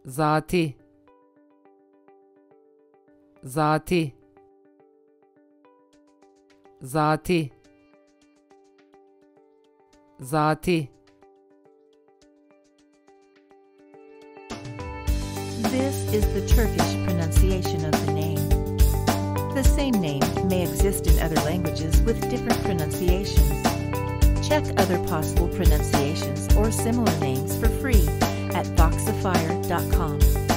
Zati, Zati, Zati, Zati. This is the Turkish pronunciation of the name. The same name may exist in other languages with different pronunciations. Check other possible pronunciations or similar names for free at voxifier.com.